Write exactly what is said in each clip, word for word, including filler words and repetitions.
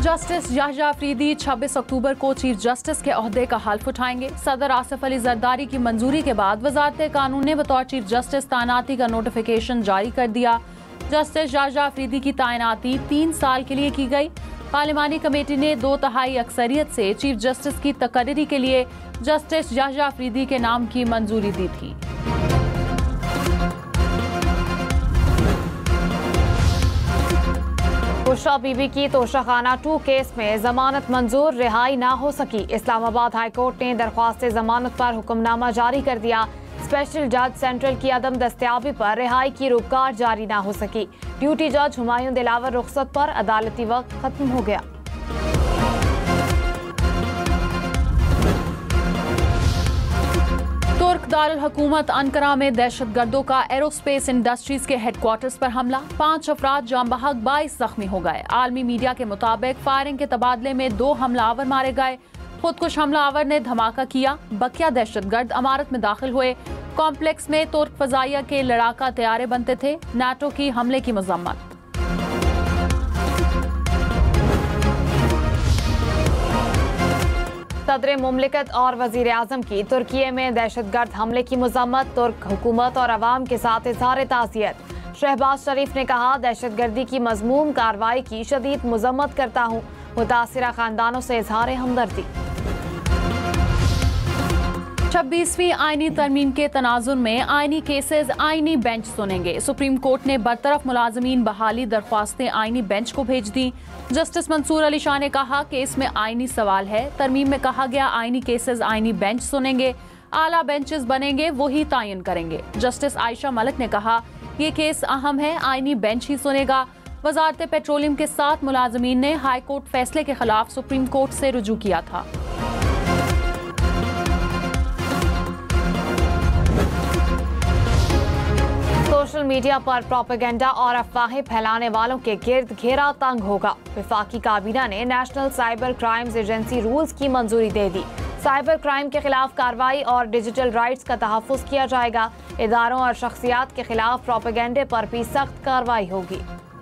Justice Yahya Afridi छब्बीस अक्टूबर को chief justice के ओहदे का हल्फ उठाएंगे। सदर आसिफ अली जरदारी की मंजूरी के बाद वजारत कानून ने बतौर चीफ जस्टिस तैनाती का नोटिफिकेशन जारी कर दिया। जस्टिस याह्या अफरीदी की तैनाती तीन साल के लिए की गई। पार्लिमानी कमेटी ने दो तिहाई अक्सरियत से चीफ जस्टिस की तकर्री के लिए जस्टिस याह्या अफरीदी के नाम की मंजूरी दी थी। बुशरा बीबी की तोशाखाना टू केस में जमानत मंजूर, रिहाई ना हो सकी। इस्लामाबाद हाई कोर्ट ने दरख्वास्त जमानत पर हुक्मनामा जारी कर दिया। स्पेशल जज सेंट्रल की अदम दस्तियाबी पर रिहाई की रुककार जारी ना हो सकी। ड्यूटी जज हुमायूं दिलावर रुखसत पर अदालती वक्त खत्म हो गया। तुर्क दारुल हुकूमत अंकारा में दहशत गर्दों का एरोस्पेस इंडस्ट्रीज के हेडक्वार्टर्स पर हमला, पांच अफराद जाम बहक, बाईस जख्मी हो गए। आलमी मीडिया के मुताबिक फायरिंग के तबादले में दो हमलावर मारे गए। खुदकुश हमलावर ने धमाका किया। बकिया दहशत गर्द इमारत में दाखिल हुए। कॉम्प्लेक्स में तुर्क फजाइया के लड़ाका तैयारे बनते थे। नाटो की हमले की मजम्मत। सदर मुमलिकत और वजीर आजम की तुर्की में दहशत गर्द हमले की मजम्मत। तुर्क हुकूमत और अवाम के साथ इजहार ताज़ियत। शहबाज शरीफ ने कहा, दहशत गर्दी की मजमूम कार्रवाई की शदीद मजम्मत करता हूँ। मुतासिरा खानदानों से इजहार हमदर्दी। छब्बीसवीं आईनी तरमीम के तनाजुर में आईनी केसेस आईनी बेंच सुनेंगे। सुप्रीम कोर्ट ने बरतरफ मुलाजमीन बहाली दरख्वास्तें आईनी बेंच को भेज दी। जस्टिस मंसूर अली शाह ने कहा, केस में आईनी सवाल है। तरमीम में कहा गया आईनी केसेस आईनी बेंच सुनेंगे। आला बेंचेस बनेंगे, वही तायन करेंगे। जस्टिस आयशा मलिक ने कहा, ये केस अहम है, आईनी बेंच ही सुनेगा। वजारत पेट्रोलियम के सात मुलाजमीन ने हाई कोर्ट फैसले के खिलाफ सुप्रीम कोर्ट से रुजू किया था। सोशल मीडिया पर प्रोपेगेंडा और अफवाहें फैलाने वालों के गिर्द घेरा तंग होगा। वफाकी काबीना ने national cyber crimes agency rules की मंजूरी दे दी। साइबर क्राइम के खिलाफ कार्रवाई और डिजिटल राइट्स का तहफ़्फ़ुज़ किया जाएगा। इदारों और शख्सियात के खिलाफ प्रोपेगेंडे पर भी सख्त कार्रवाई होगी।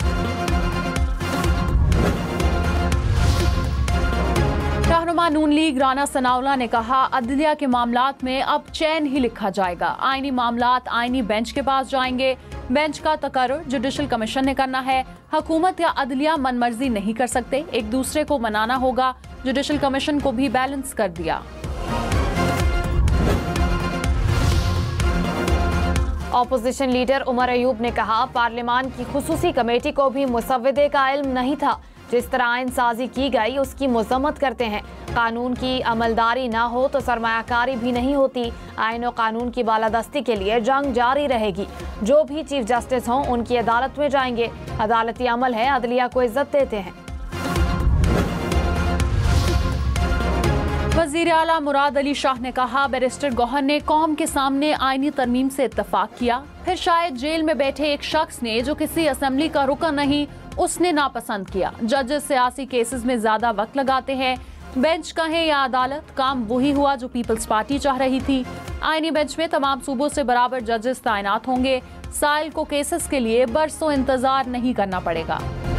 रहनुमा नून लीग राना सनाउल्लाह ने कहा, अदलिया के मामलात में अब चैन ही लिखा जाएगा। आईनी मामलात आईनी बेंच के पास जाएंगे। बेंच का तकर्रुर जुडिशल कमीशन ने करना है। हुकूमत या अदलिया मनमर्जी नहीं कर सकते, एक दूसरे को मनाना होगा। जुडिशल कमीशन को भी बैलेंस कर दिया। ऑपोजिशन लीडर उमर अयूब ने कहा, पार्लियामान की खुसूसी कमेटी को भी मुसव्वदे का इल्म नहीं था। जिस तरह आइन साजी की गई उसकी मजम्मत करते हैं। कानून की अमलदारी ना हो तो सरमायाकारी भी नहीं होती। आइन और कानून की बालादस्ती के लिए जंग जारी रहेगी। जो भी चीफ जस्टिस हों उनकी अदालत में जाएंगे। अदालती अमल है, अदलिया को इज्जत देते हैं। वजीर आला मुराद अली शाह ने कहा, बैरिस्टर गौहर ने कौम के सामने आईनी तरमीम से इत्तफाक किया, फिर शायद जेल में बैठे एक शख्स ने जो किसी असेंबली का रुकन नहीं उसने नापसंद किया। जजेस सियासी केसेस में ज्यादा वक्त लगाते हैं। बेंच कहें या अदालत, काम वही हुआ जो पीपल्स पार्टी चाह रही थी। आईनी बेंच में तमाम सूबों से बराबर जजेस तैनात होंगे। साइल को केसेस के लिए बरसों इंतजार नहीं करना पड़ेगा।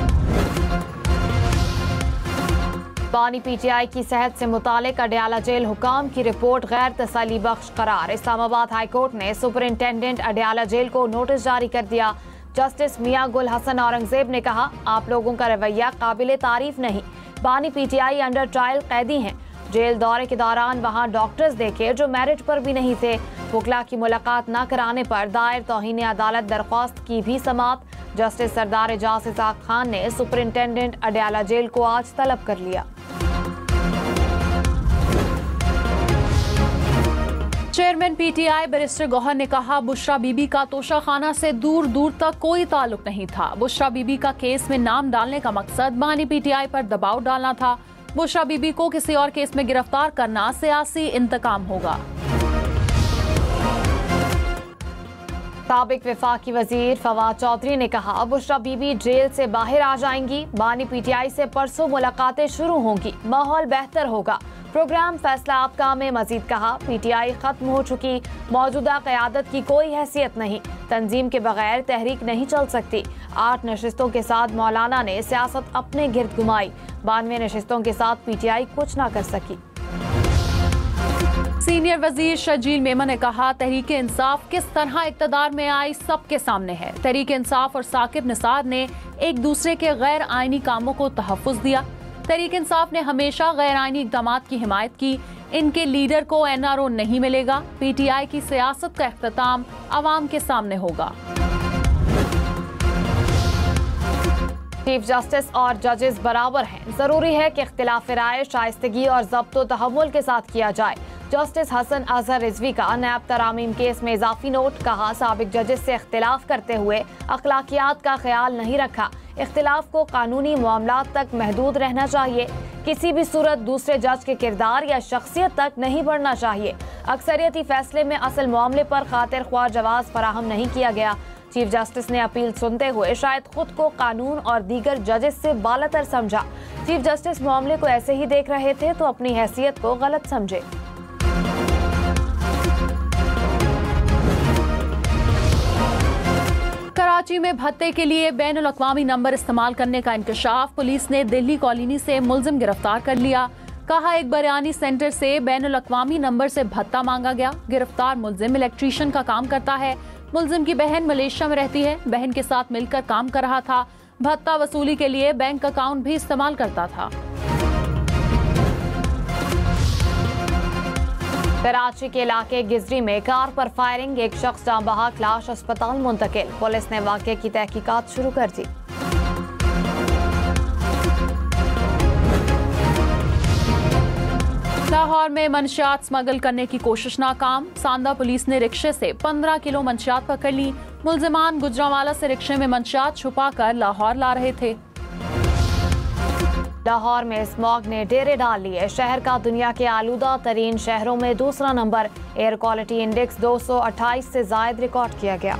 बानी पीटीआई की सेहत से मुतालिक अडयाला जेल हुकाम की रिपोर्ट गैर तसल्ली बख्श करार। इस्लामाबाद हाई कोर्ट ने सुपरिंटेंडेंट अडयाला जेल को नोटिस जारी कर दिया। जस्टिस मियां गुल हसन औरंगजेब ने कहा, आप लोगों का रवैया काबिले तारीफ नहीं। बानी पीटीआई अंडर ट्रायल कैदी हैं। जेल दौरे के दौरान वहां डॉक्टर्स देखे जो मेरिट पर भी नहीं थे। वकला की मुलाकात न कराने पर दायर तौहीन अदालत दरख्वास्त की भी समात। जस्टिस सरदार एजाज इसाक खान ने सुपरिंटेंडेंट अडयाला जेल को आज तलब कर लिया। चेयरमैन पीटीआई बैरिस्टर गौहर ने कहा, बुशरा बीबी का तोशाखाना से दूर दूर तक कोई ताल्लुक नहीं था। बुशरा बीबी का केस में नाम डालने का मकसद बानी पीटीआई पर दबाव डालना था। बुशरा बीबी को किसी और केस में गिरफ्तार करना सियासी इंतकाम होगा। साबिक वफाकी वजीर फवाद चौधरी ने कहा, बुशरा बीबी जेल से बाहर आ जाएंगी। बानी पीटीआई से परसों मुलाकातें शुरू होंगी, माहौल बेहतर होगा। प्रोग्राम फैसला आपका में मजीद कहा, पीटीआई खत्म हो चुकी, मौजूदा क़यादत की कोई हैसियत नहीं, तंजीम के बगैर तहरीक नहीं चल सकती। आठ नशिस्तों के साथ मौलाना ने सियासत अपने गिर्द घुमाई, बानवे नशिस्तों के साथ पीटीआई कुछ ना कर सकी। सीनियर वजीर शर्जील मेमन ने कहा, तहरीक इंसाफ किस तरह इक़्तिदार में आई सबके सामने है। तहरीक इंसाफ और साकिब निसार ने एक दूसरे के गैर आइनी कामों को तहफ़्फ़ुज़ दिया। तहरीक इंसाफ ने हमेशा गैर आइनी इक़दामात की हिमायत की। इनके लीडर को एन आर ओ नहीं मिलेगा। पीटीआई की सियासत का इख्तिताम अवाम के सामने होगा। चीफ जस्टिस और जजेस बराबर हैं, जरूरी है कि इख्तिलाफ राय शाइस्तगी और ज़ब्तो तहम्मुल के साथ किया जाए। जस्टिस हसन अजहर रिजवी का नैब तरामीम केस में इजाफी नोट, कहा साबिक जजेस से इख्तिलाफ करते हुए अखलाकियात का ख्याल नहीं रखा। इख्तिलाफ को कानूनी मामलात तक महदूद रहना चाहिए, किसी भी सूरत दूसरे जज के किरदार या शख्सियत तक नहीं बढ़ना चाहिए। अक्सरियती फैसले में असल मामले पर खातिर ख्वाह जवाब फराहम नहीं किया गया। चीफ जस्टिस ने अपील सुनते हुए शायद खुद को कानून और दीगर जजेस से बालातर समझा। चीफ जस्टिस मामले को ऐसे ही देख रहे थे तो अपनी हैसियत को गलत समझे। कराची में भत्ते के लिए बैनुल अक़वामी नंबर इस्तेमाल करने का इंकशाफ, पुलिस ने दिल्ली कॉलोनी से मुलजिम गिरफ्तार कर लिया। कहा, एक बयानी सेंटर से बैनुल अक़वामी नंबर से भत्ता मांगा गया। गिरफ्तार मुलजिम इलेक्ट्रीशियन का काम करता है। मुलजिम की बहन मलेशिया में रहती है, बहन के साथ मिलकर काम कर रहा था। भत्ता वसूली के लिए बैंक अकाउंट भी इस्तेमाल करता था। कराची के इलाके गिजरी में कार पर फायरिंग, एक शख्स जाँ बहक, लाश अस्पताल मुंतकिल। पुलिस ने वाक़े की तहकीकात शुरू कर दी। लाहौर में मंशियात स्मगल करने की कोशिश नाकाम। सांदा पुलिस ने रिक्शे से पंद्रह किलो मंशियात पकड़ ली। मुलजिमान गुजरांवाला से रिक्शे में मंशियात छुपाकर लाहौर ला रहे थे। लाहौर में स्मॉग ने डेरे डाल लिए, शहर का दुनिया के आलूदा तरीन शहरों में दूसरा नंबर। एयर क्वालिटी इंडेक्स दो सौ अट्ठाईस से जायद रिकॉर्ड किया गया।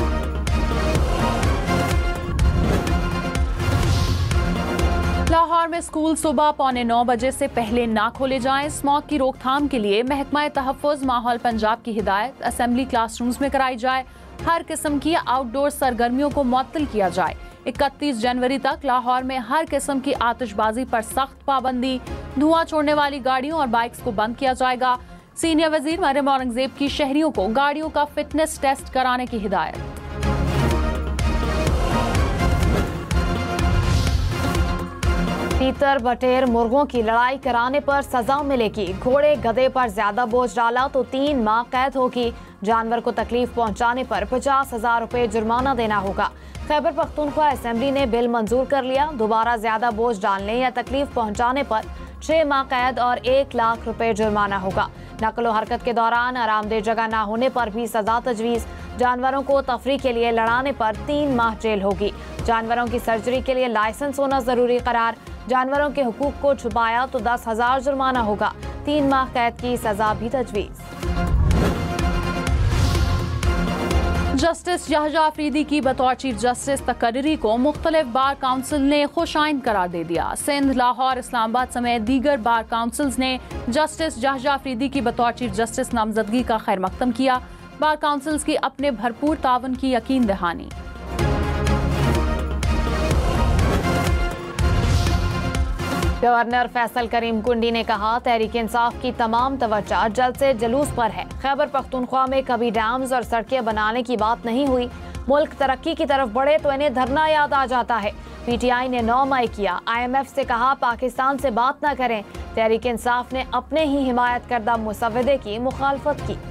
लाहौर में स्कूल सुबह पौने नौ बजे से पहले ना खोले जाएं। स्मॉग की रोकथाम के लिए महकमा तहफ़्फ़ुज़ माहौल पंजाब की हिदायत, असेंबली क्लासरूम्स में कराई जाए। हर किस्म की आउटडोर सरगर्मियों को मुअत्तल किया जाए। इकतीस जनवरी तक लाहौर में हर किस्म की आतिशबाजी पर सख्त पाबंदी। धुआं छोड़ने वाली गाड़ियों और बाइक्स को बंद किया जाएगा। सीनियर वजीर मरियम औरंगजेब की शहरियों को गाड़ियों का फिटनेस टेस्ट कराने की हिदायत। तीतर बटेर मुर्गों की लड़ाई कराने पर सजा मिलेगी। घोड़े गधे पर ज्यादा बोझ डाला तो तीन माह कैद होगी। जानवर को तकलीफ पहुंचाने पर पचास हजार रुपए जुर्माना देना होगा। खैबर पख्तूनख्वा असेंबली ने बिल मंजूर कर लिया। दोबारा ज्यादा बोझ डालने या तकलीफ पहुंचाने पर छह माह कैद और एक लाख रुपए जुर्माना होगा। नकलो हरकत के दौरान आरामदेह जगह न होने पर भी सजा तजवीज। जानवरों को तफरी के लिए लड़ाने पर तीन माह जेल होगी। जानवरों की सर्जरी के लिए लाइसेंस होना जरूरी करार। जानवरों के हुकूक को छुपाया तो दस हजार जुर्माना होगा। तीन माह कैद की सजा भी तजवीज। जस्टिस जहजा अफरीदी की बतौर चीफ जस्टिस तकर्री को मुख्तलिफ बार काउंसिल ने खुशाइन करार दे दिया। सिंध, लाहौर, इस्लामाबाद समेत दीगर बार काउंसिल्स ने जस्टिस जहजा अफरीदी की बतौर चीफ जस्टिस नामजदगी का खैर मकदम किया। बार काउंसिल्स की अपने भरपूर तावन की यकीन दहानी। गवर्नर फैसल करीम कुंडी ने कहा, तहरीक इंसाफ की तमाम तवज्जो जल्द से जुलूस पर है। खैबर पख्तूनख्वा में कभी डैम्स और सड़कें बनाने की बात नहीं हुई। मुल्क तरक्की की तरफ बढ़े तो इन्हें धरना याद आ जाता है। पीटीआई ने नौ मई किया। आईएमएफ से कहा पाकिस्तान से बात न करें। तहरीक इंसाफ ने अपने ही हिमायत करदा मुसव्वदे की मुखालफत की।